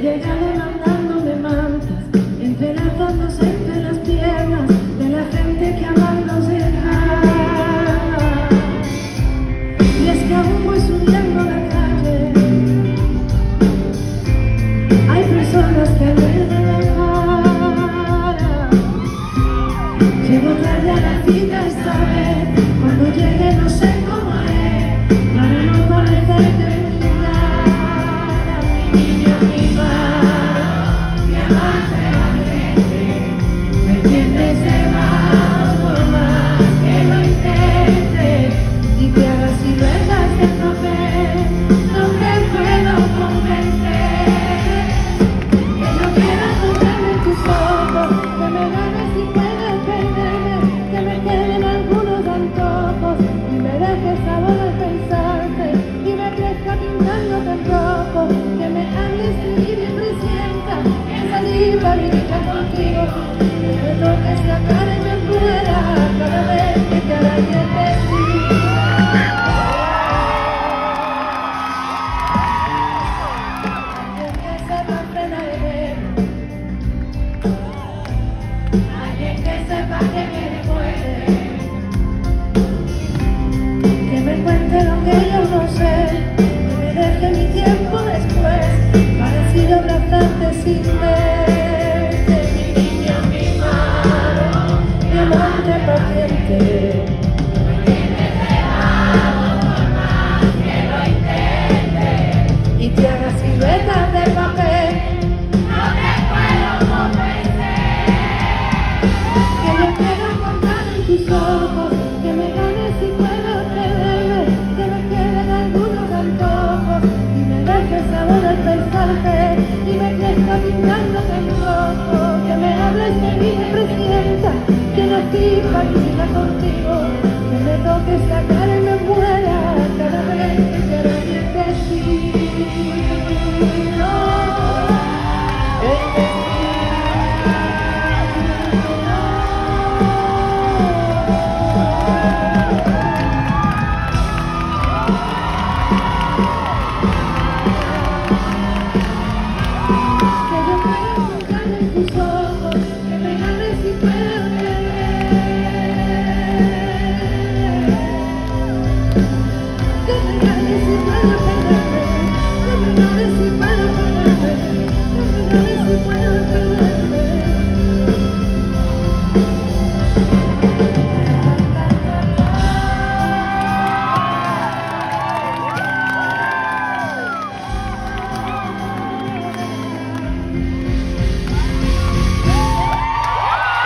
llegado mandándome mantas, entrelazándose entre las piernas de la gente que amarnos deja. Y es que aún voy subiendo la calle, hay personas que me dejan. Llego tarde a la cita esta vez, cuando llegue no sé cómo haré para no parecerte muy rara. Mi niño, mi madre, mi amante, me entiendes de más por más que lo intentes y que hagas siluetas de papel, no te puedo convencer. Que no quieras encontrarme en tus ojos, que me ganes y puedes perderme, que me queden algunos antojos y me dejes sabor al pensarte y me crezca pintándote en rojo, que me hables y me presienta en salir para vivir contigo, que me toques la cara y me muera cada vez que te arañe te digo. Alguien que sepa frenar el ego, alguien que sepa que me recuerde, que me cuente lo que yo no sé, que me deje mi tiempo después para así abrazarte sin verte. Mi niño, mi mano, mi amante paciente, me tienes dejado por más que lo intentes y te hagas siluetas de papel, no te puedo convencer. Que yo quiero encontrar en tus ojos, que me ganes y puedo perderme, que me queden algunos antojos y me dejes sabor al pensarte y me crezca pintándote en rojo, que me hables de mí, me presienta que nací para vivir contigo, que me toques la cara y me muera cada vez que te arañe te digo.